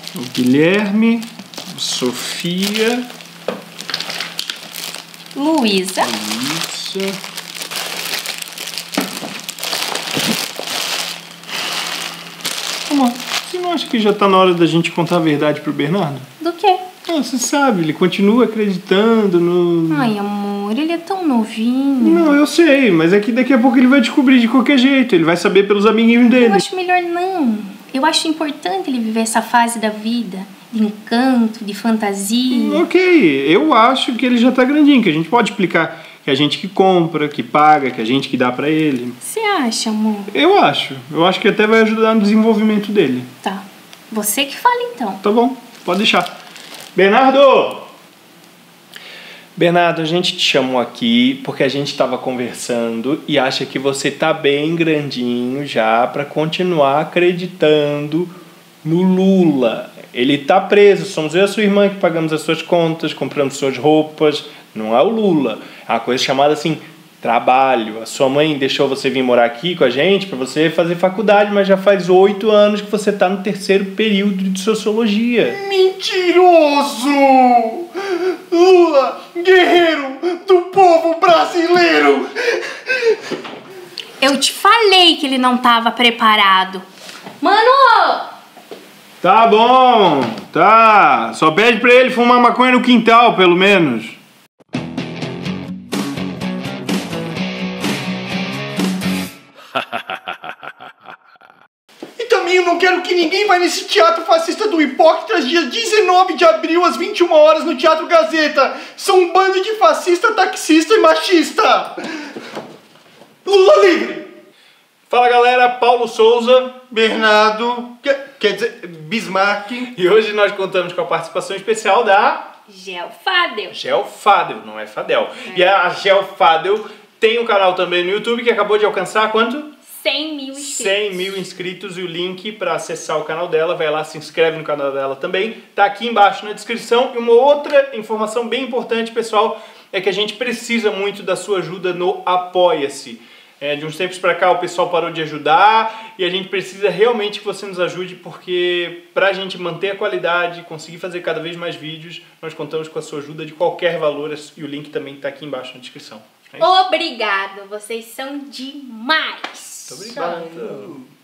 o Guilherme, Sofia, Luísa. Amor, você não acha que já tá na hora da gente contar a verdade pro Bernardo? Do quê? Ah, você sabe, ele continua acreditando no... Ai, amor, ele é tão novinho. Não, eu sei, mas é que daqui a pouco ele vai descobrir de qualquer jeito. Ele vai saber pelos amiguinhos dele. Eu acho melhor não. Eu acho importante ele viver essa fase da vida. De encanto, de fantasia. Ok, eu acho que ele já tá grandinho, que a gente pode explicar que a gente que compra, que paga, que a gente que dá pra ele. Você acha, amor? Eu acho que até vai ajudar no desenvolvimento dele. Tá, você que fala então. Tá bom, pode deixar. Bernardo! Bernardo, a gente te chamou aqui porque a gente estava conversando e acha que você tá bem grandinho já pra continuar acreditando no Lula. Ele tá preso, somos eu e a sua irmã que pagamos as suas contas, compramos suas roupas, não é o Lula. É uma coisa chamada assim, trabalho. A sua mãe deixou você vir morar aqui com a gente para você fazer faculdade, mas já faz 8 anos que você tá no 3º período de sociologia. Mentiroso! Lula, guerreiro do povo brasileiro! Eu te falei que ele não tava preparado. Mano! Tá bom, tá. Só pede pra ele fumar maconha no quintal, pelo menos. E também eu não quero que ninguém vá nesse teatro fascista do Hipócritas dia 19 de abril às 21 horas no Teatro Gazeta. São um bando de fascista, taxista e machista. Lula livre! Fala galera, Paulo Souza, Bernardo, quer dizer, Bismarck. e hoje nós contamos com a participação especial da Gel Fadel. Gel Fadel, não é Fadel. E a Gel Fadel tem um canal também no YouTube que acabou de alcançar quanto? 100 mil inscritos. 100 mil inscritos, e o link para acessar o canal dela, vai lá, se inscreve no canal dela também, tá aqui embaixo na descrição. E uma outra informação bem importante, pessoal, é que a gente precisa muito da sua ajuda no Apoia-se. De uns tempos para cá o pessoal parou de ajudar e a gente precisa realmente que você nos ajude, porque para a gente manter a qualidade, conseguir fazer cada vez mais vídeos, nós contamos com a sua ajuda de qualquer valor, e o link também está aqui embaixo na descrição. Obrigado, vocês são demais. Muito obrigado.